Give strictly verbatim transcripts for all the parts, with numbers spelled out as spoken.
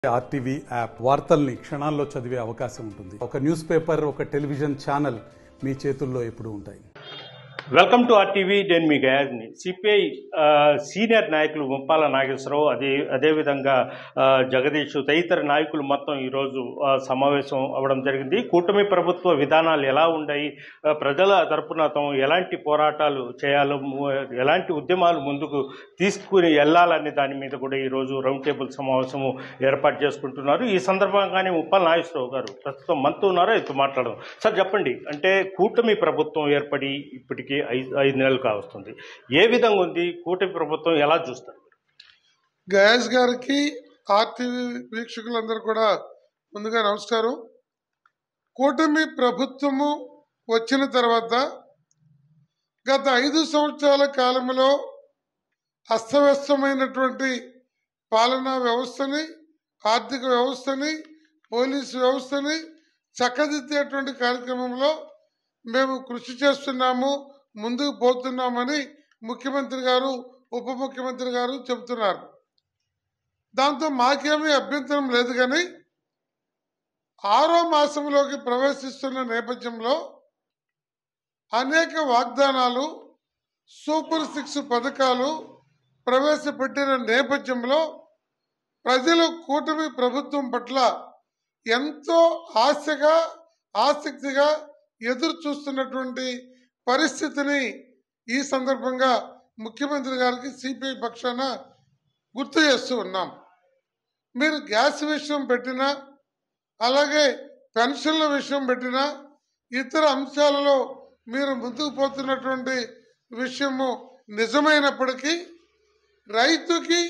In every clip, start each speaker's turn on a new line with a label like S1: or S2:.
S1: RTV app వార్తల్ని క్షణాల్లో చదివే అవకాశం ఉంటుంది. ఒక న్యూస్ పేపర్, ఒక టెలివిజన్ ఛానల్ మీ చేతుల్లో ఎప్పుడూ ఉంటాయి.
S2: Welcome to RTV. నేను మీ గయాజ్ని. సిపిఐ సీనియర్ నాయకులు ముప్పాల నాగేశ్వరరావు, అదే అదేవిధంగా జగదీష్ తదితర నాయకులు మొత్తం ఈరోజు సమావేశం అవ్వడం జరిగింది. కూటమి ప్రభుత్వ విధానాలు ఎలా ఉన్నాయి, ప్రజల తరపున తాము ఎలాంటి పోరాటాలు చేయాలో, ఎలాంటి ఉద్యమాలు ముందుకు తీసుకుని వెళ్ళాలనే దాని మీద కూడా ఈరోజు రౌండ్ టేబుల్ సమావేశము ఏర్పాటు చేసుకుంటున్నారు. ఈ సందర్భంగానే ముప్పాల నాగేశ్వరరావు గారు ప్రస్తుతం మనతో ఉన్నారో అయితే మాట్లాడడం. సార్ చెప్పండి, అంటే కూటమి ప్రభుత్వం ఏర్పడి ఇప్పటికీ ఐదు ఐదు నెలలు కావస్తుంది. ఏ విధంగా ఉంది కూటమి ప్రభుత్వం, ఎలా చూస్తారు?
S3: గయాజ్ గారికి, ఆర్టీవీ వీక్షకులందరూ కూడా ముందుగా నమస్కారం. కూటమి ప్రభుత్వము వచ్చిన తర్వాత గత ఐదు సంవత్సరాల కాలంలో అస్తవ్యస్తమైనటువంటి పాలనా వ్యవస్థని, ఆర్థిక వ్యవస్థని, పోలీసు వ్యవస్థని చక్కదిద్దేటువంటి కార్యక్రమంలో మేము కృషి చేస్తున్నాము, ముందుకు పోతున్నామని ముఖ్యమంత్రి గారు, ఉప ముఖ్యమంత్రి గారు చెబుతున్నారు. దాంతో మాకేమీ అభ్యంతరం లేదు. కానీ ఆరో మాసంలోకి ప్రవేశిస్తున్న నేపథ్యంలో అనేక వాగ్దానాలు, సూపర్ సిక్స్ పథకాలు ప్రవేశపెట్టిన నేపథ్యంలో ప్రజలు కూటమి ప్రభుత్వం పట్ల ఎంతో ఆశగా, ఆసక్తిగా ఎదురు చూస్తున్నటువంటి పరిస్థితిని ఈ సందర్భంగా ముఖ్యమంత్రి గారికి సిపిఐ పక్షాన గుర్తు చేస్తూ ఉన్నాం. మీరు గ్యాస్ విషయం పెట్టినా, అలాగే పెన్షన్ల విషయం పెట్టినా, ఇతర అంశాలలో మీరు ముందుకు పోతున్నటువంటి విషయము నిజమైనప్పటికీ రైతుకి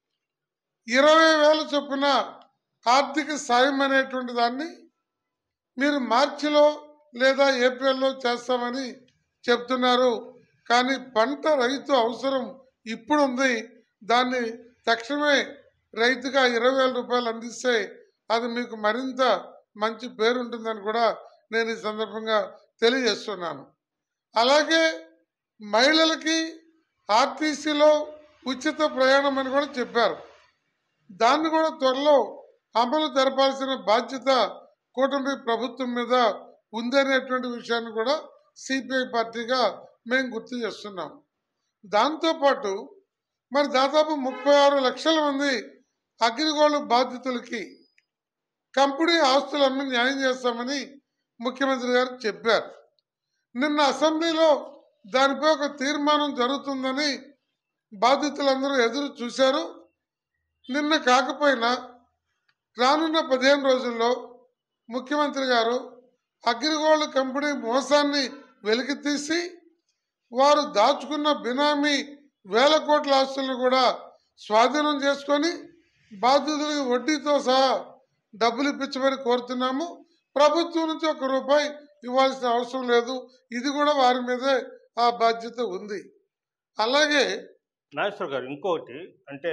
S3: ఇరవై వేల చొప్పున ఆర్థిక సాయం అనేటువంటి దాన్ని మీరు మార్చిలో లేదా ఏప్రిల్లో చేస్తామని చెప్తున్నారు. కానీ పంట రైతు అవసరం ఇప్పుడు ఉంది. దాన్ని తక్షణమే రైతుగా ఇరవై వేల రూపాయలు అందిస్తే అది మీకు మరింత మంచి పేరు ఉంటుందని కూడా నేను ఈ సందర్భంగా తెలియజేస్తున్నాను. అలాగే మహిళలకి ఆర్టీసీలో ఉచిత ప్రయాణం అని కూడా చెప్పారు. దాన్ని కూడా త్వరలో అమలు జరపాల్సిన బాధ్యత కూటమి ప్రభుత్వం మీద ఉందనేటువంటి విషయాన్ని కూడా సిపిఐ పార్టీగా మేము గుర్తు చేస్తున్నాం. దాంతోపాటు మరి దాదాపు ముప్పై ఆరు లక్షల మంది అగ్రిగోల్డ్ బాధితులకి కంపెనీ ఆస్తులు అమ్మి న్యాయం చేస్తామని ముఖ్యమంత్రి గారు చెప్పారు. నిన్న అసెంబ్లీలో దానిపై ఒక తీర్మానం జరుగుతుందని బాధితులందరూ ఎదురు చూశారు. నిన్న కాకపోయినా రానున్న పదిహేను రోజుల్లో ముఖ్యమంత్రి గారు అగ్రిగోల్డ్ కంపెనీ మోసాన్ని వెలికి తీసి వారు దాచుకున్న బినామీ వేల కోట్ల ఆస్తులను కూడా స్వాధీనం చేసుకొని బాధితులకు వడ్డీతో సహా డబ్బులు ఇప్పించమని కోరుతున్నాము. ప్రభుత్వం నుంచి ఒక రూపాయి ఇవ్వాల్సిన అవసరం లేదు. ఇది కూడా వారి మీదే ఆ బాధ్యత ఉంది. అలాగే
S2: నాగేశ్వర గారు, ఇంకోటి అంటే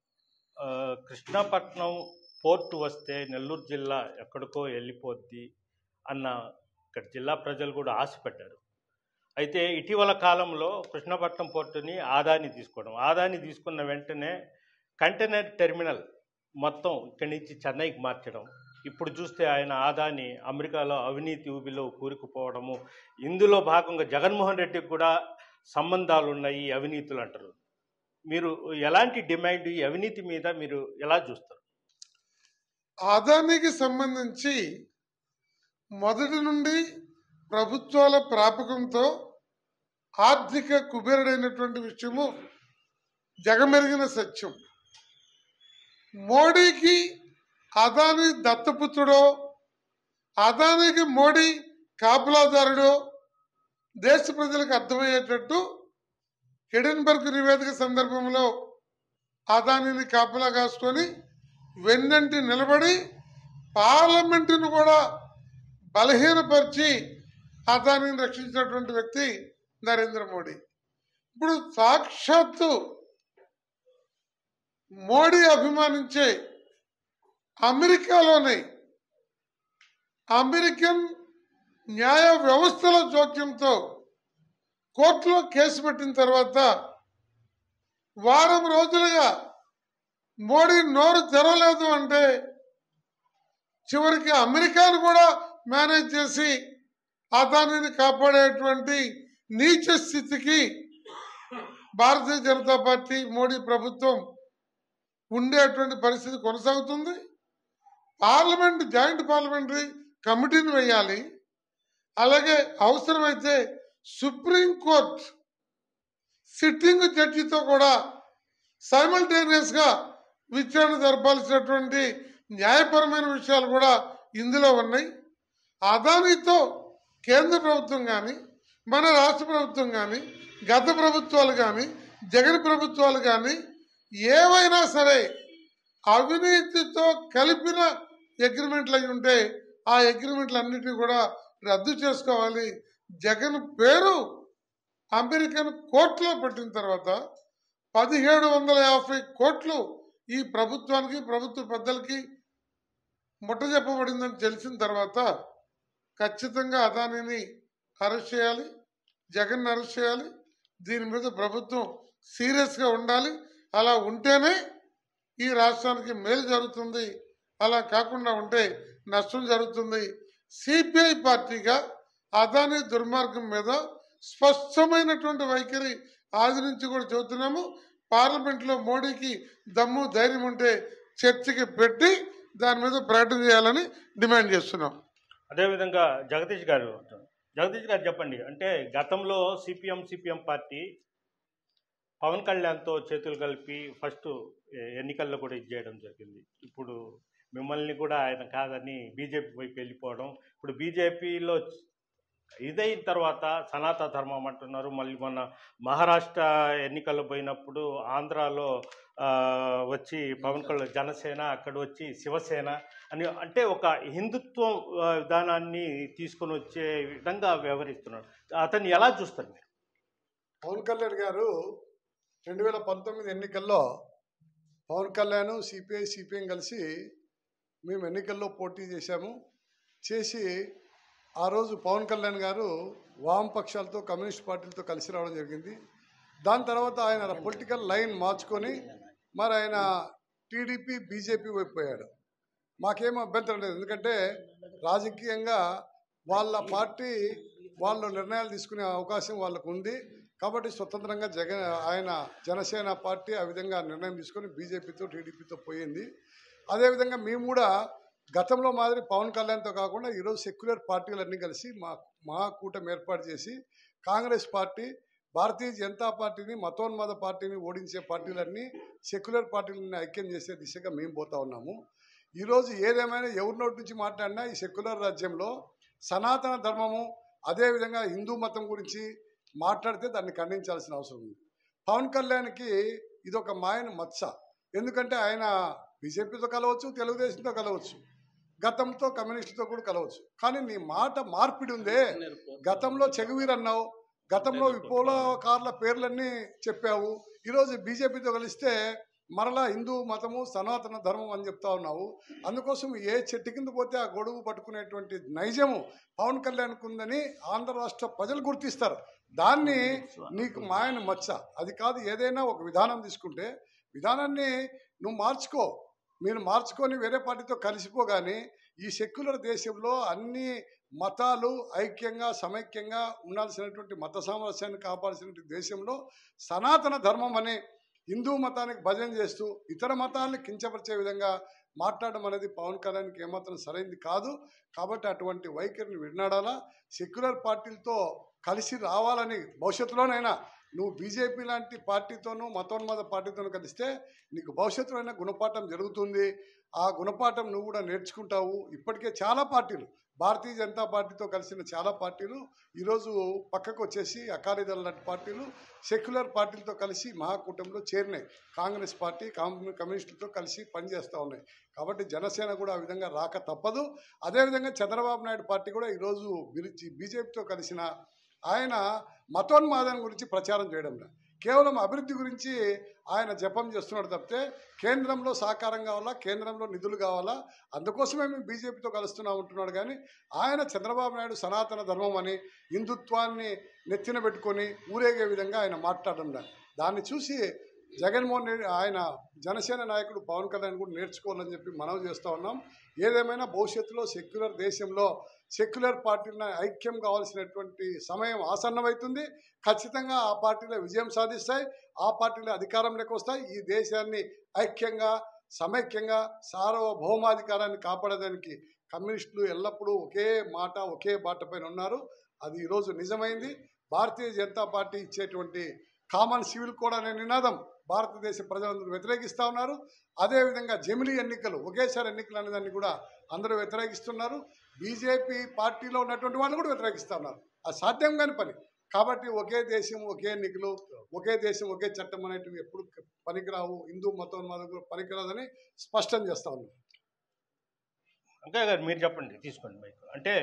S2: కృష్ణాపట్నం పోర్టు వస్తే నెల్లూరు జిల్లా ఎక్కడికో వెళ్ళిపోద్ది అన్న ఇక్కడ జిల్లా ప్రజలు కూడా ఆశపడ్డారు. అయితే ఇటీవల కాలంలో కృష్ణపట్నం పోర్టుని ఆదాని తీసుకోవడం, ఆదాని తీసుకున్న వెంటనే కంటైనర్ టెర్మినల్ మొత్తం ఇక్కడి నుంచి చెన్నైకి మార్చడం, ఇప్పుడు చూస్తే ఆయన ఆదాని అమెరికాలో అవినీతి ఊబిలో కూరుకుపోవడము, ఇందులో భాగంగా జగన్మోహన్ రెడ్డికి కూడా సంబంధాలు ఉన్నాయి ఈ అవినీతులు అంటారు. మీరు ఎలాంటి డిమాండ్, ఈ అవినీతి మీద మీరు ఎలా చూస్తారు?
S3: ఆదానికి సంబంధించి మొదటి నుండి ప్రభుత్వాల ప్రాపకంతో ఆర్థిక కుబేరుడైనటువంటి విషయము జగమెరిగిన సత్యం. మోడీకి అదాని దత్తపుత్రుడో, అదానికి మోడీ కాపలాదారుడో దేశ ప్రజలకు అర్థమయ్యేటట్టు హిడెన్బర్గ్ నివేదిక సందర్భంలో అదానిని కాపలా కాసుకొని వెన్నంటి నిలబడి పార్లమెంటును కూడా బలహీనపరిచి అదానిని రక్షించినటువంటి వ్యక్తి నరేంద్ర మోడీ. ఇప్పుడు సాక్షాత్తు మోడీ అభిమానించే అమెరికాలోనే అమెరికన్ న్యాయ వ్యవస్థల జోక్యంతో కోర్టులో కేసు పెట్టిన తర్వాత వారం రోజులుగా మోడీ నోరు తెరవలేదు అంటే చివరికి అమెరికాను కూడా మేనేజ్ చేసి అదానిని కాపాడేటువంటి నీచ స్థితికి భారతీయ జనతా పార్టీ మోడీ ప్రభుత్వం ఉండేటువంటి పరిస్థితి కొనసాగుతుంది. పార్లమెంట్ జాయింట్ పార్లమెంటరీ కమిటీని వేయాలి. అలాగే అవసరమైతే సుప్రీంకోర్టు సిట్టింగ్ జడ్జితో కూడా సైమల్టేనియస్ గా విచారణ జరపాల్సినటువంటి న్యాయపరమైన విషయాలు కూడా ఇందులో ఉన్నాయి. అదానితో కేంద్ర ప్రభుత్వం కానీ మన రాష్ట్ర ప్రభుత్వం కానీ గత ప్రభుత్వాలు కానీ జగన్ ప్రభుత్వాలు కానీ ఏవైనా సరే అవినీతితో కలిపిన అగ్రిమెంట్లు అయి ఉంటే ఆ అగ్రిమెంట్లు అన్నిటినీ కూడా రద్దు చేసుకోవాలి. జగన్ పేరు అమెరికన్ కోర్టులో పెట్టిన తర్వాత పదిహేడు వందల యాభై కోట్లు ఈ ప్రభుత్వానికి ప్రభుత్వ పెద్దలకి ముట్ట చెప్పబడిందని తెలిసిన తర్వాత ఖచ్చితంగా అదానిని అరెస్ట్ చేయాలి, జగన్ అరెస్ట్ చేయాలి. దీని మీద ప్రభుత్వం సీరియస్గా ఉండాలి. అలా ఉంటేనే ఈ రాష్ట్రానికి మేలు జరుగుతుంది. అలా కాకుండా ఉంటే నష్టం జరుగుతుంది. సిపిఐ పార్టీగా అదాని దుర్మార్గం మీద స్పష్టమైనటువంటి వైఖరి ఆది నుంచి కూడా చెబుతున్నాము. పార్లమెంట్లో మోడీకి దమ్ము ధైర్యం ఉంటే చర్చకి పెట్టి దాని మీద ప్రకటన చేయాలని డిమాండ్ చేస్తున్నాం.
S2: అదేవిధంగా జగదీష్ గారు జగదీష్ గారు చెప్పండి, అంటే గతంలో సిపిఎం సిపిఎం పార్టీ పవన్ కళ్యాణ్తో చేతులు కలిపి ఫస్ట్ ఎన్నికల్లో కూడా ఇది చేయడం జరిగింది. ఇప్పుడు మిమ్మల్ని కూడా ఆయన కాదని బీజేపీ వైపు వెళ్ళిపోవడం, ఇప్పుడు బీజేపీలో ఇదైన తర్వాత సనాతన ధర్మం అంటున్నారు. మళ్ళీ మొన్న మహారాష్ట్ర ఎన్నికల్లో పోయినప్పుడు ఆంధ్రాలో వచ్చి పవన్ కళ్యాణ్ జనసేన, అక్కడ వచ్చి శివసేన అని, అంటే ఒక హిందుత్వం విధానాన్ని తీసుకొని వచ్చే విధంగా వ్యవహరిస్తున్నాడు. అతన్ని ఎలా చూస్తారు మీరు?
S4: పవన్ కళ్యాణ్ గారు రెండు వేల పంతొమ్మిది ఎన్నికల్లో పవన్ కళ్యాణ్ సిపిఐ సిపిఎం కలిసి మేము ఎన్నికల్లో పోటీ చేశాము. చేసి ఆ రోజు పవన్ కళ్యాణ్ గారు వామపక్షాలతో కమ్యూనిస్ట్ పార్టీలతో కలిసి రావడం జరిగింది. దాని తర్వాత ఆయన పొలిటికల్ లైన్ మార్చుకొని మరి ఆయన టీడీపీ బీజేపీ వైపు పోయాడు. మాకేం అభ్యంతరం లేదు, ఎందుకంటే రాజకీయంగా వాళ్ళ పార్టీ వాళ్ళు నిర్ణయాలు తీసుకునే అవకాశం వాళ్ళకు ఉంది. కాబట్టి స్వతంత్రంగా జగన్ ఆయన జనసేన పార్టీ ఆ విధంగా నిర్ణయం తీసుకొని బీజేపీతో టీడీపీతో పోయింది. అదేవిధంగా మేము కూడా గతంలో మాదిరి పవన్ కళ్యాణ్తో కాకుండా ఈరోజు సెక్యులర్ పార్టీలన్నీ కలిసి మా మా కూటమి ఏర్పాటు చేసి కాంగ్రెస్ పార్టీ, భారతీయ జనతా పార్టీని, మతోన్మాద పార్టీని ఓడించే పార్టీలన్నీ సెక్యులర్ పార్టీలని ఐక్యం చేసే దిశగా మేము పోతా ఉన్నాము. ఈరోజు ఏదేమైనా ఎవరి నోటి నుంచి మాట్లాడినా ఈ సెక్యులర్ రాజ్యంలో సనాతన ధర్మము అదేవిధంగా హిందూ మతం గురించి మాట్లాడితే దాన్ని ఖండించాల్సిన అవసరం ఉంది. పవన్ కళ్యాణ్కి ఇది ఒక మాయన మచ్చ. ఎందుకంటే ఆయన బీజేపీతో కలవచ్చు, తెలుగుదేశంతో కలవచ్చు, గతంతో కమ్యూనిస్టుతో కూడా కలవచ్చు. కానీ నీ మాట మార్పిడి ఉందే. గతంలో చెగువీర్ అన్నావు, గతంలో విప్లవకారుల పేర్లన్నీ చెప్పావు, ఈరోజు బీజేపీతో కలిస్తే మరలా హిందూ మతము సనాతన ధర్మం అని చెప్తా ఉన్నావు. అందుకోసం ఏ చెట్టు కింద పోతే ఆ గొడుగు పట్టుకునేటువంటి నైజము పవన్ కళ్యాణ్కు ఉందని ఆంధ్ర రాష్ట్ర ప్రజలు గుర్తిస్తారు. దాన్ని నీకు మాయన మచ్చ అది కాదు. ఏదైనా ఒక విధానం తీసుకుంటే విధానాన్ని నువ్వు మార్చుకో, మీరు మార్చుకొని వేరే పార్టీతో కలిసిపోగానే ఈ సెక్యులర్ దేశంలో అన్ని మతాలు ఐక్యంగా సమైక్యంగా ఉండాల్సినటువంటి మత సామరస్యాన్ని కాపాడాల్సినటువంటి దేశంలో సనాతన ధర్మం అనే హిందూ మతానికి భజన చేస్తూ ఇతర మతాలను కించపరిచే విధంగా మాట్లాడడం అనేది పవన్ కళ్యాణ్కి ఏమాత్రం సరైనది కాదు. కాబట్టి అటువంటి వైఖరిని విడనాడాలా, సెక్యులర్ పార్టీలతో కలిసి రావాలని భవిష్యత్తులోనైనా నువ్వు బీజేపీ లాంటి పార్టీతోనూ మతోన్మాద పార్టీతోనూ కలిస్తే నీకు భవిష్యత్తులో అయినా గుణపాఠం జరుగుతుంది. ఆ గుణపాఠం నువ్వు కూడా నేర్చుకుంటావు. ఇప్పటికే చాలా పార్టీలు భారతీయ జనతా పార్టీతో కలిసిన చాలా పార్టీలు ఈరోజు పక్కకు వచ్చేసి అకాలీదళ లాంటి పార్టీలు సెక్యులర్ పార్టీలతో కలిసి మహాకూటమిలో చేరినాయి. కాంగ్రెస్ పార్టీ కమ్యూనిస్టులతో కలిసి పనిచేస్తూ ఉన్నాయి. కాబట్టి జనసేన కూడా ఆ విధంగా రాక తప్పదు. అదేవిధంగా చంద్రబాబు నాయుడు పార్టీ కూడా ఈరోజు బీజేపీతో కలిసిన ఆయన మతోన్మాదం గురించి ప్రచారం చేయడం లేదు, కేవలం అభివృద్ధి గురించి ఆయన జపం చేస్తున్నాడు తప్పితే కేంద్రంలో సహకారం కావాలా, కేంద్రంలో నిధులు కావాలా, అందుకోసమే మేము బీజేపీతో కలుస్తున్నాం ఉంటున్నాడు. కానీ ఆయన చంద్రబాబు నాయుడు సనాతన ధర్మం అని హిందుత్వాన్ని నెత్తిన పెట్టుకొని ఊరేగే విధంగా ఆయన మాట్లాడడం లేదు. దాన్ని చూసి జగన్మోహన్ రెడ్డి ఆయన జనసేన నాయకుడు పవన్ కళ్యాణ్ కూడా నేర్చుకోవాలని చెప్పి మనవి చేస్తూ ఉన్నాం. ఏదేమైనా భవిష్యత్తులో సెక్యులర్ దేశంలో సెక్యులర్ పార్టీల ఐక్యం కావాల్సినటువంటి సమయం ఆసన్నమవుతుంది. ఖచ్చితంగా ఆ పార్టీలే విజయం సాధిస్తాయి, ఆ పార్టీలే అధికారంలోకి వస్తాయి. ఈ దేశాన్ని ఐక్యంగా సమైక్యంగా సార్వభౌమాధికారాన్ని కాపాడడానికి కమ్యూనిస్టులు ఎల్లప్పుడూ ఒకే మాట ఒకే బాట పైన ఉన్నారు. అది ఈరోజు నిజమైంది. భారతీయ జనతా పార్టీ ఇచ్చేటువంటి కామన్ సివిల్ కోడ్ అనే నినాదం భారతదేశ ప్రజలందరూ వ్యతిరేకిస్తూ ఉన్నారు. అదేవిధంగా జమిలీ ఎన్నికలు ఒకేసారి ఎన్నికలు అనేదాన్ని కూడా అందరూ వ్యతిరేకిస్తున్నారు. బీజేపీ పార్టీలో ఉన్నటువంటి వాళ్ళు కూడా వ్యతిరేకిస్తూ ఉన్నారు. అది సాధ్యం కాని పని. కాబట్టి ఒకే దేశం ఒకే ఎన్నికలు, ఒకే దేశం ఒకే చట్టం అనేటివి ఎప్పుడు పనికిరావు, హిందూ మతం పనికిరాదని స్పష్టం చేస్తా ఉన్నాం.
S2: అంకయ్య గారు మీరు చెప్పండి, తీసుకోండి మైక్. అంటే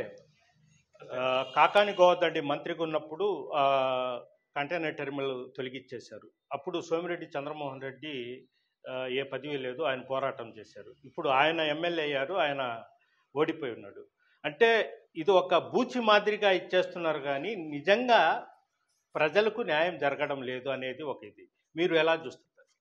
S2: కాకాని గోవర్ధన్ మంత్రిగా ఉన్నప్పుడు కంటైనర్ టెర్మినల్ తొలగించేశారు. అప్పుడు సోమిరెడ్డి చంద్రమోహన్ రెడ్డి ఏ పదవి లేదు, ఆయన పోరాటం చేశారు. ఇప్పుడు ఆయన ఎమ్మెల్యే అయ్యారు, ఆయన ఓడిపోయి ఉన్నాడు. అంటే ఇది ఒక బూచి మాదిరిగా ఇచ్చేస్తున్నారు, కానీ నిజంగా ప్రజలకు న్యాయం జరగడం లేదు అనేది ఒక ఇది. మీరు ఎలా చూస్తున్నారు?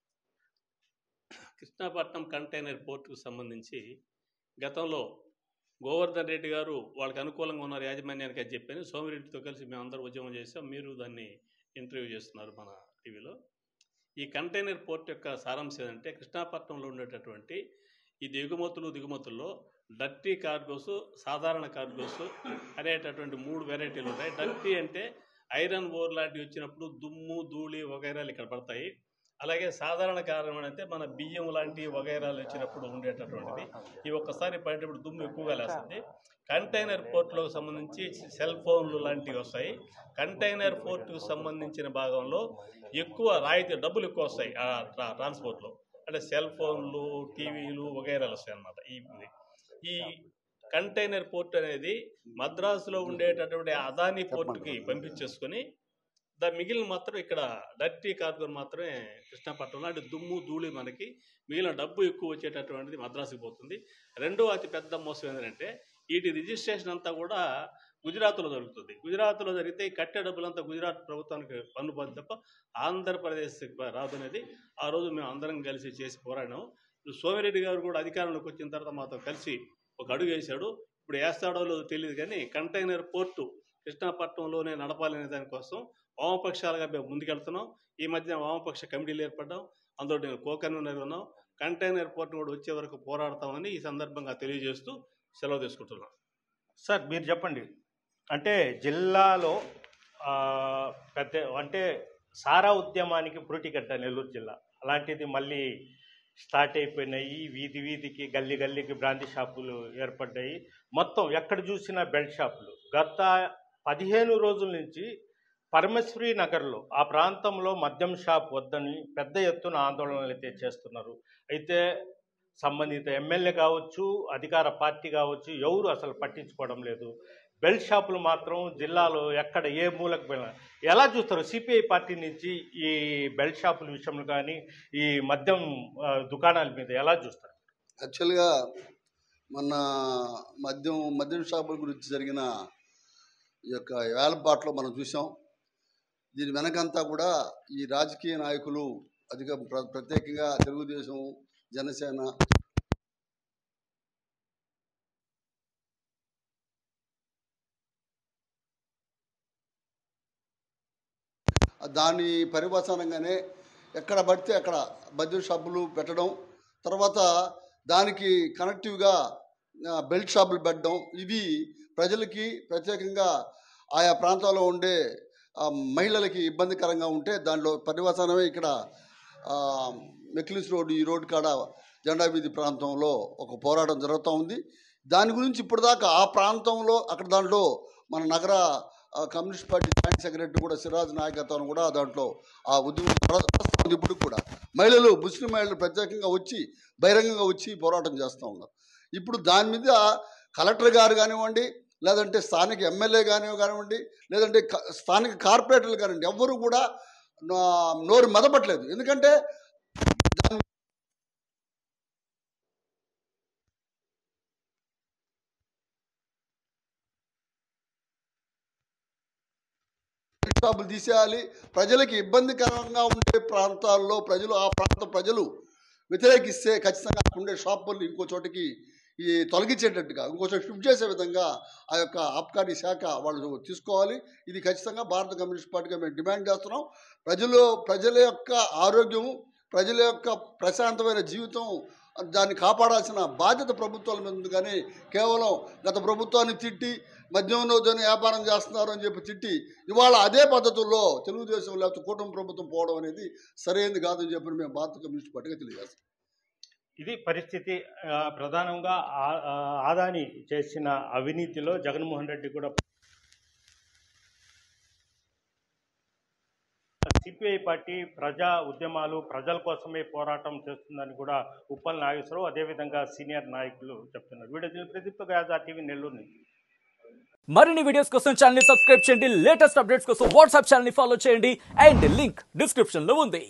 S5: కృష్ణాపట్నం కంటైనర్ పోర్టుకు సంబంధించి గతంలో గోవర్ధన్ రెడ్డి గారు వాళ్ళకి అనుకూలంగా ఉన్నారు యాజమాన్యానికి అని చెప్పని సోమిరెడ్డితో కలిసి మేమందరూ ఉద్యమం చేసాం. మీరు దాన్ని ఇంటర్వ్యూ చేస్తున్నారు మన టీవీలో. ఈ కంటైనర్ పోర్ట్ యొక్క సారాంశం ఏంటంటే కృష్ణాపట్నంలో ఉండేటటువంటి ఈ దిగుమతులు దిగుమతుల్లో డర్టీ కార్గోస్, సాధారణ కార్గోస్ అనేటటువంటి మూడు వెరైటీలు ఉంటాయి. డర్టీ అంటే ఐరన్ ఓర్ లాంటివి వచ్చినప్పుడు దుమ్ము ధూళి వగైరాలు ఇక్కడ పడతాయి. అలాగే సాధారణ కారణం అంటే మన బియ్యం లాంటి వగైరాలు వచ్చినప్పుడు ఉండేటటువంటిది. ఈ ఒక్కసారి పడేటప్పుడు దుమ్ము ఎక్కువగా లేస్తుంది. కంటైనర్ పోర్టులకు సంబంధించి సెల్ ఫోన్లు లాంటివి వస్తాయి. కంటైనర్ పోర్టుకు సంబంధించిన భాగంలో ఎక్కువ రాయితీ డబ్బులు ఎక్కువ వస్తాయి ఆ ట్రాన్స్పోర్ట్లో. అంటే సెల్ ఫోన్లు, టీవీలు వగైరాలు వస్తాయి అన్నమాట. ఈ ఈ కంటైనర్ పోర్ట్ అనేది మద్రాసులో ఉండేటటువంటి అదానీ పోర్టుకి పంపించేసుకొని దా మిగిలిన మాత్రం ఇక్కడ డర్టీ కార్గో మాత్రమే కృష్ణాపట్నంలో అంటే దుమ్ము ధూళి మనకి మిగిలిన డబ్బు ఎక్కువ వచ్చేటటువంటిది మద్రాసుకి పోతుంది. రెండో అతి పెద్ద మోసం ఏంటంటే వీటి రిజిస్ట్రేషన్ అంతా కూడా గుజరాత్లో జరుగుతుంది. గుజరాత్లో జరిగితే ఈ కట్టే డబ్బులంతా గుజరాత్ ప్రభుత్వానికి పన్ను పని తప్ప ఆంధ్రప్రదేశ్కి రాదు అనేది ఆ రోజు మేము అందరం కలిసి చేసి పోరాడాము. ఇప్పుడు సోమిరెడ్డి గారు కూడా అధికారంలోకి వచ్చిన తర్వాత మాతో కలిసి ఒక అడుగు వేశాడు. ఇప్పుడు వేస్తాడో లేదో తెలియదు, కానీ కంటైనర్ పోర్టు కృష్ణాపట్నంలోనే నడపాలనే దానికోసం వామపక్షాలుగా మేము ముందుకెళ్తున్నాం. ఈ మధ్య వామపక్ష కమిటీలు ఏర్పడ్డాం, అందులో నేను కో-కన్వీనర్ ఉన్నాం. కంటైనర్ పోర్టును కూడా వచ్చే వరకు పోరాడతామని ఈ సందర్భంగా తెలియజేస్తూ సెలవు తీసుకుంటున్నాం.
S2: సార్ మీరు చెప్పండి. అంటే జిల్లాలో పెద్ద అంటే సారా ఉద్యమానికి పురిటిగడ్డ నెల్లూరు జిల్లా, అలాంటిది మళ్ళీ స్టార్ట్ అయిపోయినాయి. వీధి వీధికి గల్లీ గల్లీకి బ్రాంతి షాపులు ఏర్పడ్డాయి. మొత్తం ఎక్కడ చూసినా బెల్ట్ షాపులు. గత పదిహేను రోజుల నుంచి పరమశ్రీ నగర్లో ఆ ప్రాంతంలో మద్యం షాప్ వద్దని పెద్ద ఎత్తున ఆందోళనలు అయితే చేస్తున్నారు. అయితే సంబంధిత ఎమ్మెల్యే కావచ్చు, అధికార పార్టీ కావచ్చు, ఎవరు అసలు పట్టించుకోవడం లేదు. బెల్ట్ షాపులు మాత్రం జిల్లాలో ఎక్కడ ఏ మూలకు వెళ్ళినా ఎలా చూస్తారు? సిపిఐ పార్టీ నుంచి ఈ బెల్ట్ షాపుల విషయంలో కానీ ఈ మద్యం దుకాణాల మీద ఎలా చూస్తారు?
S6: యాక్చువల్గా మొన్న మద్యం మద్యం షాపుల గురించి జరిగిన ఈ యొక్క వేలంపాట్లో మనం చూసాం. దీని వెనకంతా కూడా ఈ రాజకీయ నాయకులు అధిక ప్రత్యేకంగా తెలుగుదేశం, జనసేన దాని పరివసనంగానే ఎక్కడ పడితే అక్కడ మద్యం షాపులు పెట్టడం, తర్వాత దానికి కనెక్టివ్గా బెల్ట్ షాపులు పెట్టడం, ఇవి ప్రజలకి ప్రత్యేకంగా ఆయా ప్రాంతాల్లో ఉండే మహిళలకి ఇబ్బందికరంగా ఉంటే దాంట్లో పరివసనమే ఇక్కడ మెక్లిస్ రోడ్డు, ఈ రోడ్డు కాడ జెండా వీధి ప్రాంతంలో ఒక పోరాటం జరుగుతూ ఉంది. దాని గురించి ఇప్పుడు దాకా ఆ ప్రాంతంలో అక్కడ దాంట్లో మన నగర కమ్యూనిస్ట్ పార్టీ జాయింట్ సెక్రటరీ కూడా సిరాజ్ నాయకత్వం కూడా దాంట్లో ఆ ఉద్యమం జరుగుతుంది. ఇప్పుడు కూడా మహిళలు, ముస్లిం మహిళలు ప్రత్యేకంగా వచ్చి బహిరంగంగా వచ్చి పోరాటం చేస్తూ ఉన్నారు. ఇప్పుడు దాని మీద కలెక్టర్ గారు కానివ్వండి, లేదంటే స్థానిక ఎమ్మెల్యే కానీ కానివ్వండి, లేదంటే స్థానిక కార్పొరేటర్లు కానివ్వండి, ఎవ్వరూ కూడా నోరు మెదపట్లేదు. ఎందుకంటే దాని షాపులు తీసేయాలి. ప్రజలకి ఇబ్బందికరంగా ఉండే ప్రాంతాల్లో ప్రజలు ఆ ప్రాంత ప్రజలు వ్యతిరేకిస్తే ఖచ్చితంగా ఉండే షాపులు ఇంకో చోటికి ఈ తొలగించేటట్టుగా ఇంకో చోట షిఫ్ట్ చేసే విధంగా ఆ యొక్క ఆబ్కారీ శాఖ వాళ్ళు తీసుకోవాలి. ఇది ఖచ్చితంగా భారత కమ్యూనిస్ట్ పార్టీగా మేము డిమాండ్ చేస్తున్నాం. ప్రజలు ప్రజల యొక్క ఆరోగ్యం, ప్రజల యొక్క ప్రశాంతమైన జీవితం దాన్ని కాపాడాల్సిన బాధ్యత ప్రభుత్వాల మీద ఉంది. కానీ కేవలం గత ప్రభుత్వాన్ని తిట్టి మద్యంలోనే వ్యాపారం చేస్తున్నారు అని చెప్పి తిట్టి ఇవాళ అదే పద్ధతుల్లో తెలుగుదేశం లేకపోతే కూటమి ప్రభుత్వం పోవడం అనేది సరైనది కాదని చెప్పి మేము భారత కమ్యూనిస్ట్ పార్టీగా తెలియజేస్తాం.
S2: ఇది పరిస్థితి. ప్రధానంగా ఆదాని చేసిన అవినీతిలో జగన్మోహన్ రెడ్డి కూడా సిపిఐ పార్టీ ప్రజా ఉద్యమాలు ప్రజల కోసమే పోరాటం చేస్తుందని కూడా ఉప్పల్ నాగేశ్వరరావు అదేవిధంగా సీనియర్ నాయకులు చెప్తున్నారు. వీడియో ప్రదీప్తో గాజా టీవీ నెల్లూరు నుంచి.
S7: మరిన్ని వీడియోస్ కోసం ఛానల్ ని సబ్స్క్రైబ్ చేయండి. లేటెస్ట్ అప్డేట్స్ కోసం వాట్సాప్ ఛానల్ ని ఫాలో చేయండి. అండ్ లింక్ డిస్క్రిప్షన్ లో ఉంది.